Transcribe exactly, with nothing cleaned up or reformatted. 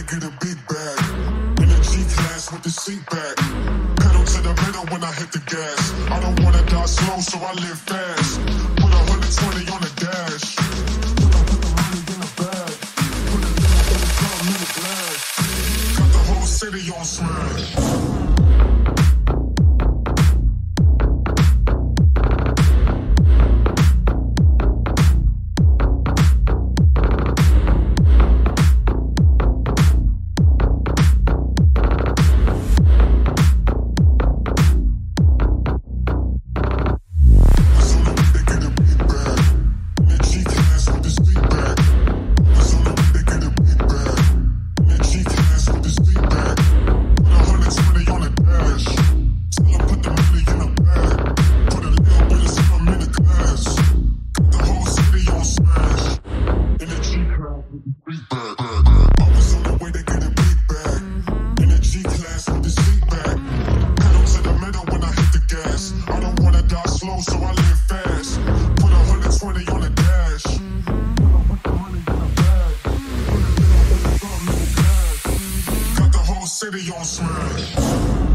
get a big bag. In a G-Class with the seat back. Pedal to the metal when I hit the gas. I don't wanna die slow, so I live fast. Put one hundred twenty on the dash. Put the money in the bag. Put it in the glass. Got the whole city on smash. City on smash.